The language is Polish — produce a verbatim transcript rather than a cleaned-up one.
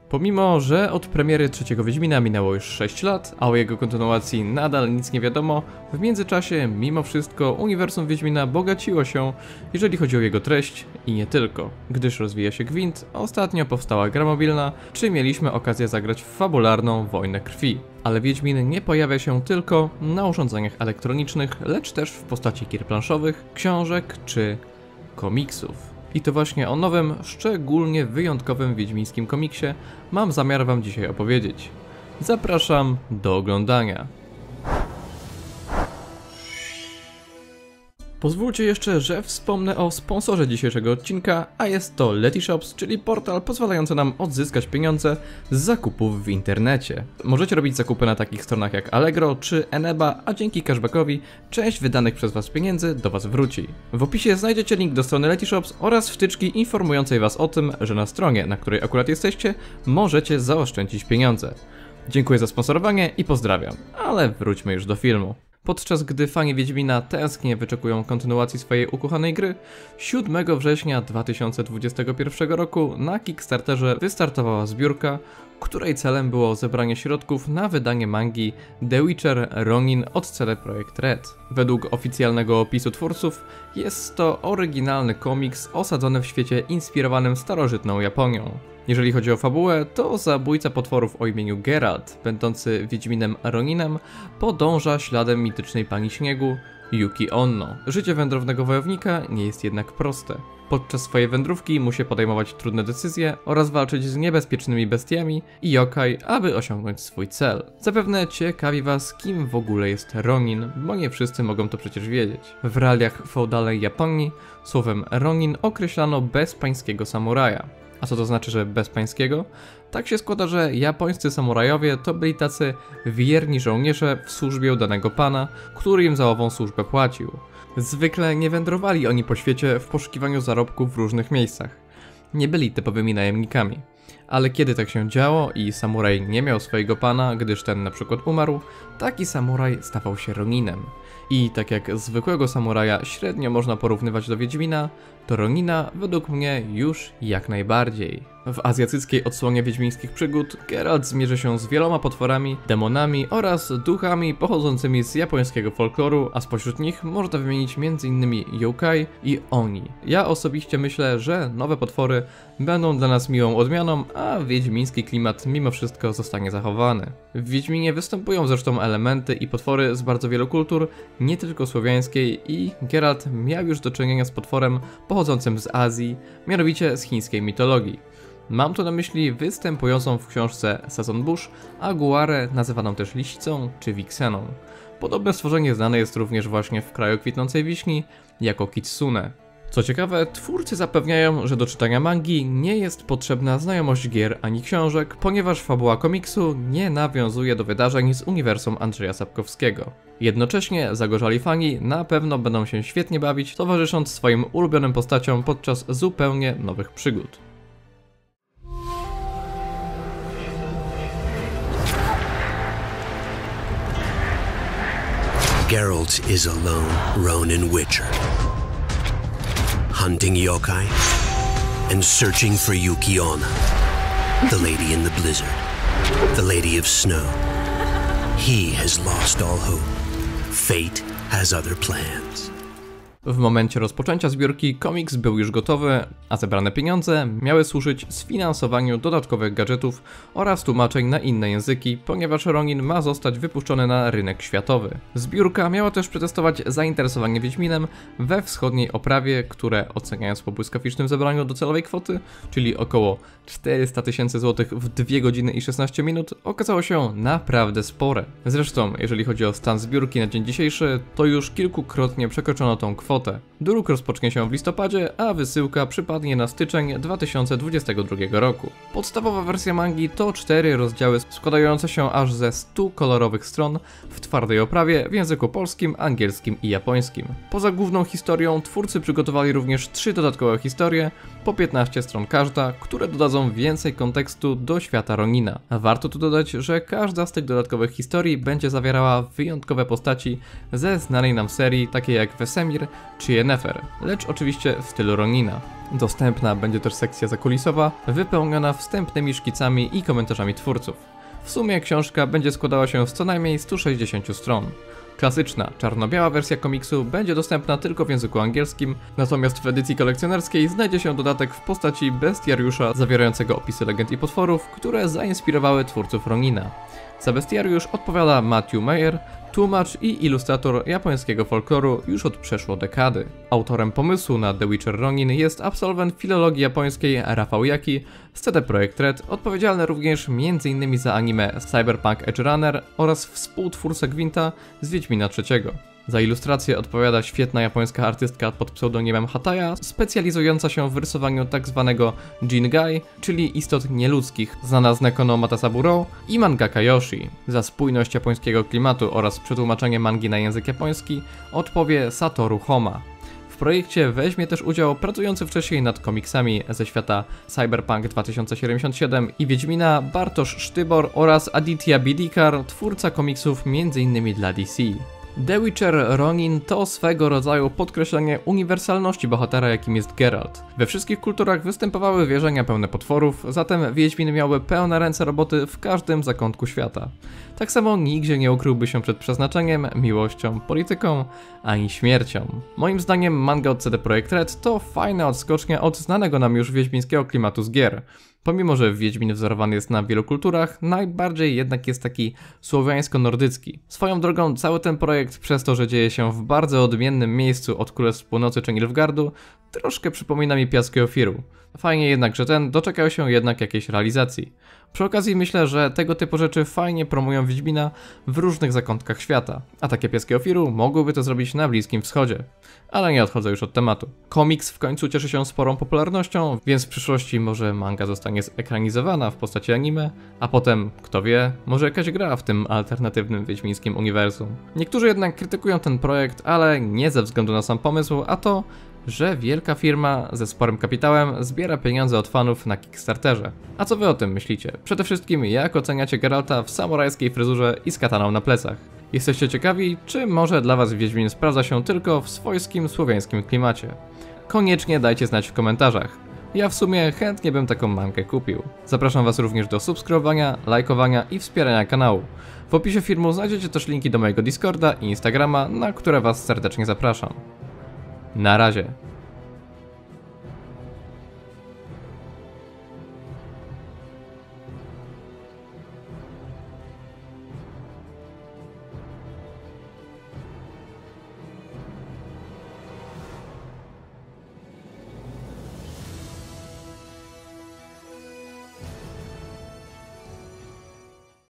Pomimo, że od premiery trzeciego Wiedźmina minęło już sześć lat, a o jego kontynuacji nadal nic nie wiadomo, w międzyczasie mimo wszystko uniwersum Wiedźmina bogaciło się, jeżeli chodzi o jego treść i nie tylko, gdyż rozwija się Gwint, ostatnio powstała gra mobilna, czy mieliśmy okazję zagrać w fabularną Wojnę Krwi. Ale Wiedźmin nie pojawia się tylko na urządzeniach elektronicznych, lecz też w postaci gier planszowych, książek czy komiksów. I to właśnie o nowym, szczególnie wyjątkowym wiedźmińskim komiksie mam zamiar wam dzisiaj opowiedzieć. Zapraszam do oglądania. Pozwólcie jeszcze, że wspomnę o sponsorze dzisiejszego odcinka, a jest to Letyshops, czyli portal pozwalający nam odzyskać pieniądze z zakupów w internecie. Możecie robić zakupy na takich stronach jak Allegro czy Eneba, a dzięki cashbackowi część wydanych przez was pieniędzy do was wróci. W opisie znajdziecie link do strony Letyshops oraz wtyczki informującej was o tym, że na stronie, na której akurat jesteście, możecie zaoszczędzić pieniądze. Dziękuję za sponsorowanie i pozdrawiam, ale wróćmy już do filmu. Podczas gdy fani Wiedźmina tęsknie wyczekują kontynuacji swojej ukochanej gry, siódmego września dwa tysiące dwudziestego pierwszego roku na Kickstarterze wystartowała zbiórka, której celem było zebranie środków na wydanie mangi The Witcher Ronin od C D Projekt Red. Według oficjalnego opisu twórców jest to oryginalny komiks osadzony w świecie inspirowanym starożytną Japonią. Jeżeli chodzi o fabułę, to zabójca potworów o imieniu Geralt, będący Wiedźminem Roninem, podąża śladem mitycznej pani śniegu, Yuki Onno. Życie wędrownego wojownika nie jest jednak proste. Podczas swojej wędrówki musi podejmować trudne decyzje oraz walczyć z niebezpiecznymi bestiami i yokai, aby osiągnąć swój cel. Zapewne ciekawi was, kim w ogóle jest Ronin, bo nie wszyscy mogą to przecież wiedzieć. W realiach feudalnej Japonii słowem Ronin określano bezpańskiego samuraja. A co to znaczy, że bezpańskiego? Tak się składa, że japońscy samurajowie to byli tacy wierni żołnierze w służbie u danego pana, który im za ową służbę płacił. Zwykle nie wędrowali oni po świecie w poszukiwaniu zarobków w różnych miejscach. Nie byli typowymi najemnikami. Ale kiedy tak się działo i samuraj nie miał swojego pana, gdyż ten na przykład umarł, taki samuraj stawał się Roninem. I tak jak zwykłego samuraja średnio można porównywać do Wiedźmina, to Ronina według mnie już jak najbardziej. W azjatyckiej odsłonie wiedźmińskich przygód Geralt zmierzy się z wieloma potworami, demonami oraz duchami pochodzącymi z japońskiego folkloru, a spośród nich można wymienić między innymi yokai i oni. Ja osobiście myślę, że nowe potwory będą dla nas miłą odmianą, a wiedźmiński klimat mimo wszystko zostanie zachowany. W Wiedźminie występują zresztą elementy i potwory z bardzo wielu kultur, nie tylko słowiańskiej, i Geralt miał już do czynienia z potworem pochodzącym z Azji, mianowicie z chińskiej mitologii. Mam tu na myśli występującą w książce Sazonbush Aguarę, nazywaną też lisicą czy wikseną. Podobne stworzenie znane jest również właśnie w kraju kwitnącej wiśni jako kitsune. Co ciekawe, twórcy zapewniają, że do czytania mangi nie jest potrzebna znajomość gier ani książek, ponieważ fabuła komiksu nie nawiązuje do wydarzeń z uniwersum Andrzeja Sapkowskiego. Jednocześnie zagorzali fani na pewno będą się świetnie bawić, towarzysząc swoim ulubionym postaciom podczas zupełnie nowych przygód. Geralt is alone, Ronin Witcher, hunting yokai and searching for Yuki Onna, the lady in the blizzard, the lady of snow. He has lost all hope. Fate has other plans. W momencie rozpoczęcia zbiórki komiks był już gotowy, a zebrane pieniądze miały służyć sfinansowaniu dodatkowych gadżetów oraz tłumaczeń na inne języki, ponieważ Ronin ma zostać wypuszczony na rynek światowy. Zbiórka miała też przetestować zainteresowanie Wiedźminem we wschodniej oprawie, które oceniając po błyskawicznym zebraniu docelowej kwoty, czyli około czterysta tysięcy złotych w dwie godziny i szesnaście minut, okazało się naprawdę spore. Zresztą, jeżeli chodzi o stan zbiórki na dzień dzisiejszy, to już kilkukrotnie przekroczono tą kwotę. Druk rozpocznie się w listopadzie, a wysyłka przypadnie na styczeń dwa tysiące dwudziestego drugiego roku. Podstawowa wersja mangi to cztery rozdziały składające się aż ze stu kolorowych stron w twardej oprawie w języku polskim, angielskim i japońskim. Poza główną historią twórcy przygotowali również trzy dodatkowe historie, po piętnaście stron każda, które dodadzą więcej kontekstu do świata Ronina. Warto tu dodać, że każda z tych dodatkowych historii będzie zawierała wyjątkowe postaci ze znanej nam serii, takie jak Wesemir czy Yennefer, lecz oczywiście w stylu Ronina. Dostępna będzie też sekcja zakulisowa, wypełniona wstępnymi szkicami i komentarzami twórców. W sumie książka będzie składała się z co najmniej stu sześćdziesięciu stron. Klasyczna, czarno-biała wersja komiksu będzie dostępna tylko w języku angielskim, natomiast w edycji kolekcjonerskiej znajdzie się dodatek w postaci bestiariusza zawierającego opisy legend i potworów, które zainspirowały twórców Ronina. Za bestiariusz odpowiada Matthew Meyer, tłumacz i ilustrator japońskiego folkloru już od przeszło dekady. Autorem pomysłu na The Witcher Ronin jest absolwent filologii japońskiej Rafał Jaki z C D Projekt Red, odpowiedzialny również między innymi za anime Cyberpunk Edge Runner oraz współtwórca Gwinta z Wiedźmina trzeciego. Za ilustrację odpowiada świetna japońska artystka pod pseudonimem Hataya, specjalizująca się w rysowaniu tzw. Jingai, czyli istot nieludzkich, znana z Nekono Matasaburo, i mangaka Yoshi. Za spójność japońskiego klimatu oraz przetłumaczenie mangi na język japoński odpowie Satoru Homa. W projekcie weźmie też udział pracujący wcześniej nad komiksami ze świata Cyberpunk dwa tysiące siedemdziesiąt siedem i Wiedźmina Bartosz Sztybor oraz Aditya Bidikar, twórca komiksów między innymi dla D C. The Witcher Ronin to swego rodzaju podkreślenie uniwersalności bohatera, jakim jest Geralt. We wszystkich kulturach występowały wierzenia pełne potworów, zatem Wiedźmin miałby pełne ręce roboty w każdym zakątku świata. Tak samo nigdzie nie ukryłby się przed przeznaczeniem, miłością, polityką, ani śmiercią. Moim zdaniem manga od C D Projekt Red to fajna odskocznia od znanego nam już wiedźmińskiego klimatu z gier. Pomimo że Wiedźmin wzorowany jest na wielu kulturach, najbardziej jednak jest taki słowiańsko-nordycki. Swoją drogą cały ten projekt, przez to, że dzieje się w bardzo odmiennym miejscu od Królestw Północy czy Nilfgaardu, troszkę przypomina mi Piaski Ofiru. Fajnie jednak, że ten doczekał się jednak jakiejś realizacji. Przy okazji myślę, że tego typu rzeczy fajnie promują Wiedźmina w różnych zakątkach świata, a takie Piaski Ofiru mogłyby to zrobić na Bliskim Wschodzie. Ale nie odchodzę już od tematu. Komiks w końcu cieszy się sporą popularnością, więc w przyszłości może manga zostanie zekranizowana w postaci anime, a potem, kto wie, może jakaś gra w tym alternatywnym wiedźmińskim uniwersum. Niektórzy jednak krytykują ten projekt, ale nie ze względu na sam pomysł, a to, że wielka firma ze sporym kapitałem zbiera pieniądze od fanów na Kickstarterze. A co wy o tym myślicie? Przede wszystkim jak oceniacie Geralta w samurajskiej fryzurze i z kataną na plecach? Jesteście ciekawi, czy może dla was Wiedźmin sprawdza się tylko w swojskim słowiańskim klimacie? Koniecznie dajcie znać w komentarzach. Ja w sumie chętnie bym taką mangę kupił. Zapraszam was również do subskrybowania, lajkowania i wspierania kanału. W opisie filmu znajdziecie też linki do mojego Discorda i Instagrama, na które was serdecznie zapraszam. Na razie.